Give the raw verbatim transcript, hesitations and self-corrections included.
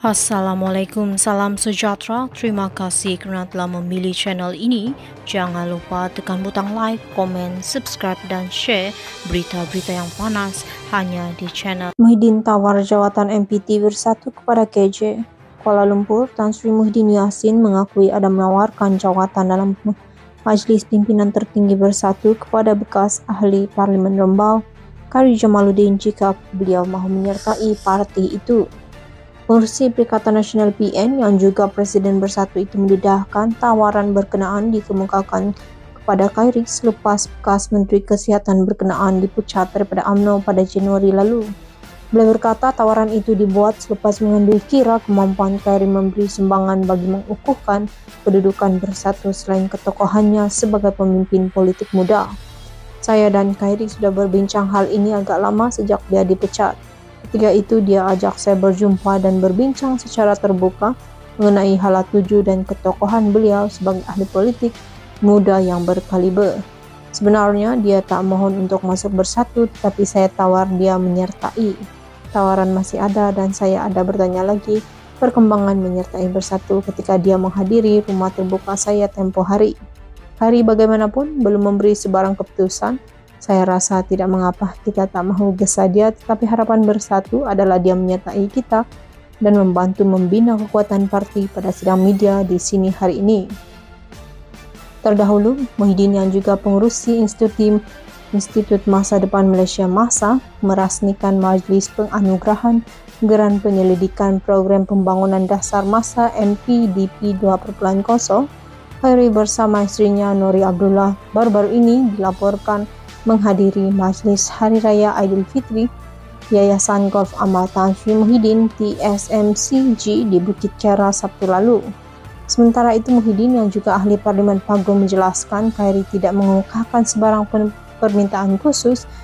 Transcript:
Assalamualaikum, salam sejahtera. Terima kasih kerana telah memilih channel ini. Jangan lupa tekan butang like, komen, subscribe dan share berita-berita yang panas hanya di channel. Muhyiddin tawar jawatan M P T Bersatu kepada K J. Kuala Lumpur, Tan Sri Muhyiddin Yassin mengakui ada menawarkan jawatan dalam Majlis Pimpinan Tertinggi Bersatu kepada bekas ahli Parlimen Rembau, Khairi Jamaluddin, jika beliau mahu menyertai parti itu. Pengerusi Perikatan Nasional P N yang juga Presiden Bersatu itu mendedahkan tawaran berkenaan dikemukakan kepada Khairi selepas bekas Menteri Kesihatan berkenaan dipecat daripada U M N O pada Januari lalu. Beliau berkata tawaran itu dibuat selepas mengambil kira kemampuan Khairi memberi sumbangan bagi mengukuhkan kedudukan Bersatu selain ketokohannya sebagai pemimpin politik muda. Saya dan Khairi sudah berbincang hal ini agak lama sejak dia dipecat. Ketika itu dia ajak saya berjumpa dan berbincang secara terbuka mengenai hala tuju dan ketokohan beliau sebagai ahli politik muda yang berkaliber. Sebenarnya dia tak mohon untuk masuk Bersatu, tetapi saya tawar dia menyertai. Tawaran masih ada dan saya ada bertanya lagi perkembangan menyertai Bersatu ketika dia menghadiri rumah terbuka saya tempoh hari. Hari bagaimanapun belum memberi sebarang keputusan. Saya rasa tidak mengapa kita tak mahu gesa dia, tetapi harapan Bersatu adalah dia menyertai kita dan membantu membina kekuatan parti pada sidang media di sini hari ini. Terdahulu, Muhyiddin yang juga pengerusi Institut, Institut Masa Depan Malaysia MASA merasmikan Majlis Penganugerahan Geran Penyelidikan Program Pembangunan Dasar Masa M P D P dua titik kosong. Khairi bersama isterinya Nori Abdullah baru-baru ini dilaporkan menghadiri Majlis Hari Raya Aidilfitri Yayasan Golf Amal Tan Sri Muhyiddin T S M C G di Bukit Kera Sabtu lalu. Sementara itu Muhyiddin yang juga ahli Parlimen Pagu menjelaskan Khairi tidak mengungkapkan sebarang permintaan khusus